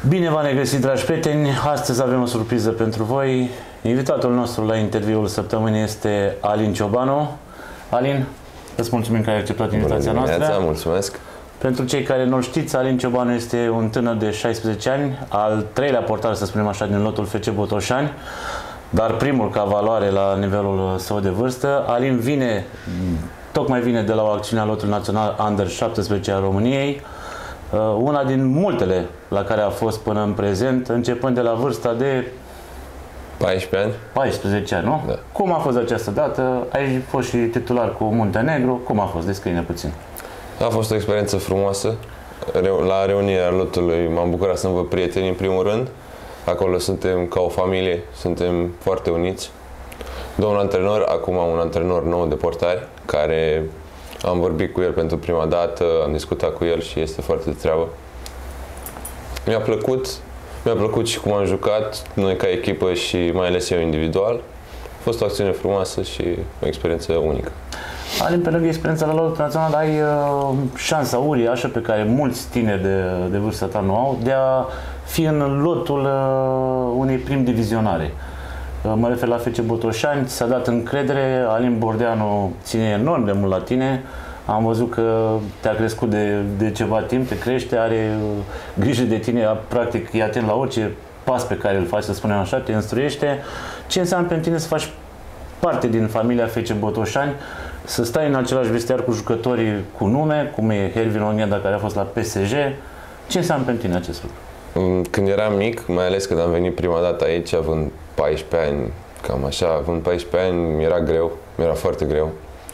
Bine v-am regăsit, dragi prieteni! Astăzi avem o surpriză pentru voi. Invitatul nostru la interviul săptămânii este Alin Ciobanu. Alin, îți mulțumim că ai acceptat invitația noastră. Mulțumesc! Pentru cei care nu știți, Alin Ciobanu este un tânăr de 16 ani, al treilea portar, să spunem așa, din lotul FC Botoșani, dar primul ca valoare la nivelul său de vârstă. Alin tocmai vine de la o acțiune a lotului național Under 17 a României, una din multele la care a fost până în prezent, începând de la vârsta de 14 ani. 14 ani, nu? Da. Cum a fost această dată? Ai fost și titular cu Muntenegru. Cum a fost? Descrie-ne puțin. A fost o experiență frumoasă. La reunirea lotului m-am bucurat să-mi văd prieteni în primul rând. Acolo suntem ca o familie, suntem foarte uniți. Domnul antrenor, acum un antrenor nou de portari, care am vorbit cu el pentru prima dată, am discutat cu el și este foarte de treabă. Mi-a plăcut și cum am jucat, noi ca echipă și mai ales eu individual. A fost o acțiune frumoasă și o experiență unică. Alin, pe lângă experiența la lotul național, ai șansa uriașă pe care mulți tineri de vârsta ta nu au, de a fi în lotul unei prim divizionare. Mă refer la FC Botoșani, ți-a dat încredere, Alin Bordeanu ține enorm de mult la tine. Am văzut că te-a crescut de ceva timp, te crește, are grijă de tine, practic e atent la orice pas pe care îl faci, să spunem așa, te instruiește. Ce înseamnă pentru tine să faci parte din familia FC Botoșani, să stai în același vestiar cu jucătorii cu nume, cum e Hervin Ongheda, care a fost la PSG? Ce înseamnă pentru tine acest lucru? Când eram mic, mai ales când am venit prima dată aici, având 14 ani, cam așa, având 14 ani, mi-era greu, mi-era foarte greu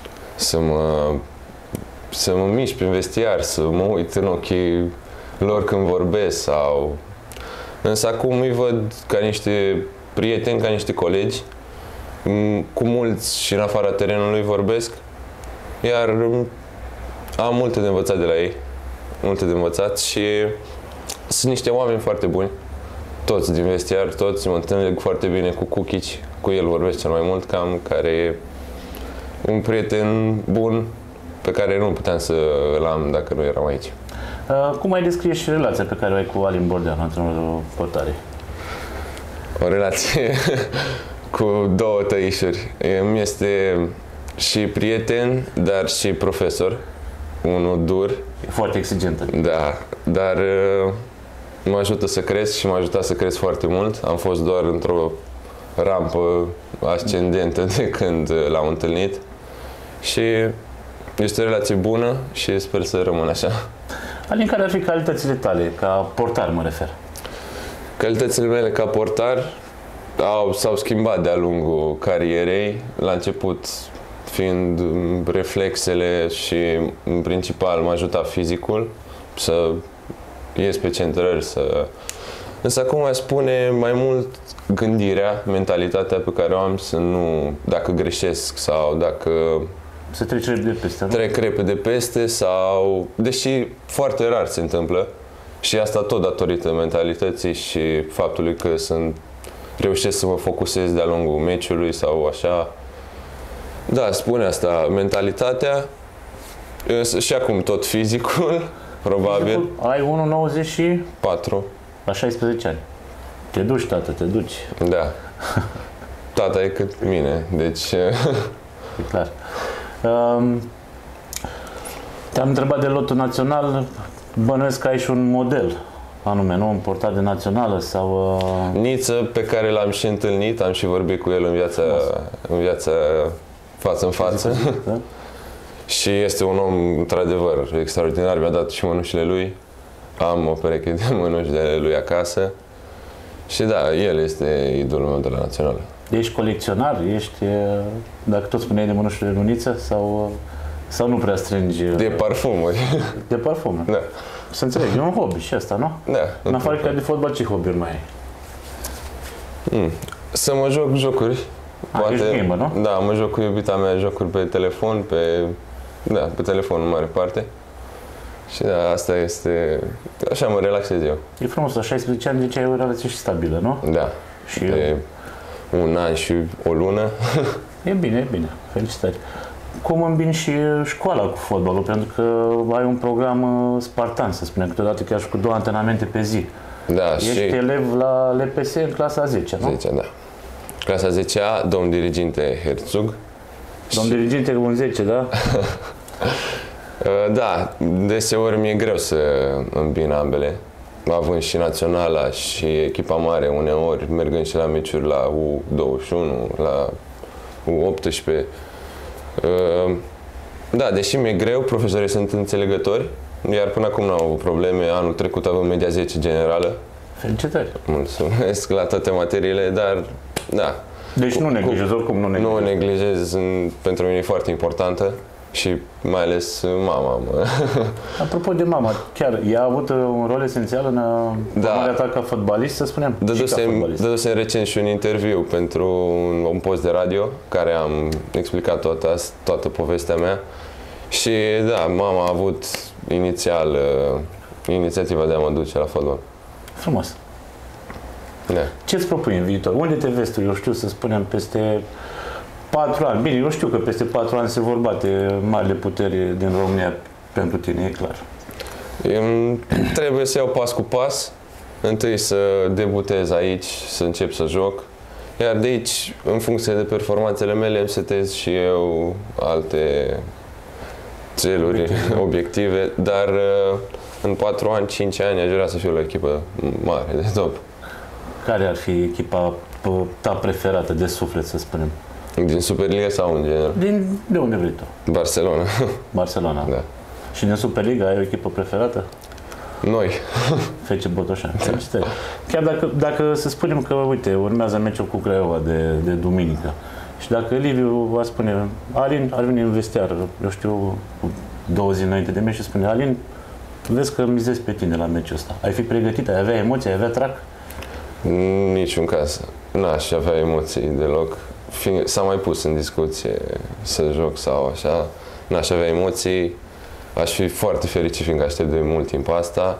să mă mișc prin vestiar, să mă uit în ochii lor când vorbesc sau... Însă acum îi văd ca niște prieteni, ca niște colegi, cu mulți și în afara terenului vorbesc, iar am multe de învățat de la ei, multe de învățat și sunt niște oameni foarte buni, toți din vestiar, toți, mă întâlnesc foarte bine cu Cuchici, cu el vorbesc cel mai mult, cam, care e un prieten bun pe care nu puteam să îl am dacă nu eram aici. Cum ai descrie și relația pe care o ai cu Alin Bordeanu, antrenorul portarii? O relație cu două tăișuri. Mi este și prieten, dar și profesor. Unul dur. E foarte exigentă. Da, dar mă ajută să cresc și m-a ajutat să cresc foarte mult. Am fost doar într-o rampă ascendentă de când l-am întâlnit. Și este o relație bună și sper să rămână așa. Alin, care ar fi calitățile tale, ca portar mă refer? Calitățile mele ca portar s-au schimbat de-a lungul carierei. La început fiind reflexele și în principal m-a ajutat fizicul să ies pe centrări, Însă acum aș spune mai mult gândirea, mentalitatea pe care o am, să nu, dacă greșesc sau dacă să treci repede peste, nu? Trec repede peste sau, deși foarte rar se întâmplă, și asta tot datorită mentalității și faptului că reușesc să mă focusez de-a lungul meciului sau așa. Da, spune asta, mentalitatea, și acum tot fizicul, probabil. Fizicul, ai 1,94 la 16 ani. Te duci, tată, te duci. Da. Tata e cât mine, deci... E clar. Te-am întrebat de lotul național, bănuiesc că ai și un model anume, nu? Un portar de națională sau... Niță, pe care l-am și întâlnit, am și vorbit cu el în viața față în față. Da? Și este un om, într-adevăr, extraordinar, mi-a dat și mânușile lui. Am o pereche de mânuși de ale lui acasă. Și da, el este idolul meu de la națională. Ești colecționar? Ești, dacă tot spuneai de mânușile lui Niță, sau nu prea strângi? De parfumuri. De parfumuri? Da. Să înțeleg, e un hobby și asta, nu? Da. În afară de fotbal, ce hobby-uri mai ai? Să mă joc jocuri. Ești gamer, nu? Da, mă joc cu iubita mea jocuri pe telefon, pe telefon în mare parte. Și da, asta este... Așa mă relaxez eu. E frumos, la 16 ani, deci ai o relație și stabilă, nu? Da. Și de un an și o lună. E bine, e bine. Felicitări. Cum îmbini și școala cu fotbalul? Pentru că ai un program spartan, să spunem, câteodată chiar și cu 2 antrenamente pe zi. Da, Ești și elev la LPS în clasa 10, nu? 10, da. Clasa 10A, domn diriginte Herzog. Domn diriginte cu un 10, da? Da, deseori mi-e greu să îmbin ambele, având și naționala și echipa mare uneori, mergând și la meciuri la U21, la U18. Da, deși mi-e greu, profesorii sunt înțelegători, iar până acum n-au avut probleme. Anul trecut avem media 10 generală. Felicitări! Mulțumesc la toate materiile, dar da. Deci nu neglijezi, oricum nu neglijezi. Nu neglijez, pentru mine e foarte importantă și mai ales mama. Apropo de mama, chiar ea a avut un rol esențial în formarea ta ca fotbalist, să spunem? Dădusem recent și un interviu pentru un post de radio, care am explicat toată povestea mea. Și da, mama a avut inițial inițiativa de a mă duce la fotbal. Frumos. Da. Ce-ți propui în viitor? Unde te vezi tu, eu știu, să spunem, peste 4 ani? Bine, eu știu că peste 4 ani se vor bate marile puteri din România pentru tine, e clar. Trebuie să iau pas cu pas. Întâi să debutez aici, să încep să joc. Iar de aici, în funcție de performanțele mele, îmi setez și eu alte țeluri, obiective, dar în 4 ani, 5 ani aș vrea să fiu la echipă mare, de top. Care ar fi echipa ta preferată, de suflet, să spunem? Din Superliga sau în general? De unde vrei tu? Barcelona. Barcelona. Da. Și din Superliga ai o echipă preferată? Noi. FC Botoșani. Felicitări. Chiar dacă să spunem că, uite, urmează meciul cu Craiova de duminică și dacă Liviu va spune, Alin ar veni în vestiar, eu știu, 2 zile înainte de meci și spune, Alin, vezi că mizezi pe tine la meciul ăsta. Ai fi pregătit? Ai avea emoții? Ai avea trac? Niciun caz. N-aș avea emoții deloc. S-a mai pus în discuție să joc sau așa. N-aș avea emoții. Aș fi foarte fericit, fiindcă aștept de mult timp asta.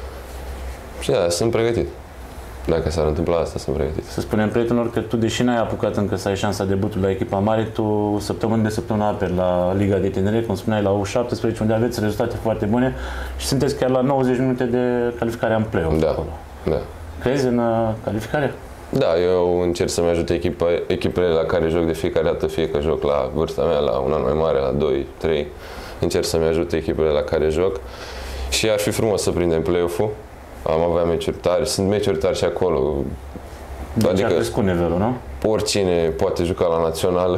Și da, sunt pregătit. Dacă s-ar întâmpla asta, sunt pregătit. Să spunem prietenilor că tu, deși n-ai apucat încă să ai șansa debutului la echipa mare, tu săptămâni de săptămână aperi la Liga de Tineret, cum spuneai, la U17, unde aveți rezultate foarte bune și sunteți chiar la 90 minute de calificare în play-off. Da, acolo. da. Crezi în calificare? Da, eu încerc să-mi ajut echipele la care joc de fiecare dată, fie că joc la vârsta mea, la un an mai mare, la 2, 3. Încerc să-mi ajut echipele la care joc și ar fi frumos să prindem play-off-ul. Am avea meciuri tari, sunt meciuri tari și acolo. Deci adică a crescut nivelul, nu? Oricine poate juca la național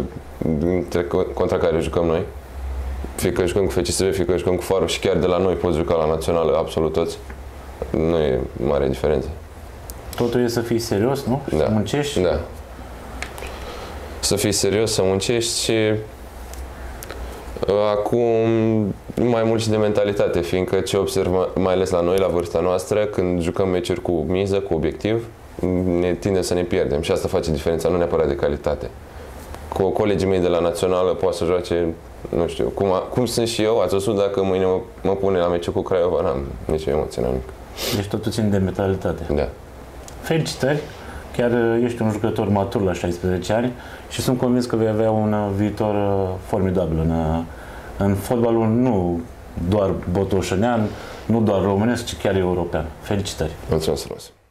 contra care jucăm noi. Fie că jucăm cu FCSB, fie că jucăm cu Faro și chiar de la noi poți juca la național absolut toți. Nu e mare diferență. Totul e să fii serios, nu? Și da. Să muncești? Da. Să fii serios, să muncești și acum mai mult și de mentalitate, fiindcă ce observ mai ales la noi, la vârsta noastră, când jucăm meciuri cu miză, cu obiectiv, ne tindem să ne pierdem și asta face diferența, nu neapărat de calitate. Cu colegii mei de la națională poate să joace, nu știu, cum sunt și eu, ați văzut, dacă mâine mă pune la meciul cu Craiova, n-am nicio emoție, n-am nimic. Deci totul ține de mentalitate. Da. Felicitări! Chiar ești un jucător matur la 16 ani și sunt convins că vei avea un viitor formidabil în fotbalul nu doar botoșănean, nu doar românesc, ci chiar european. Felicitări! Mulțumesc frumos!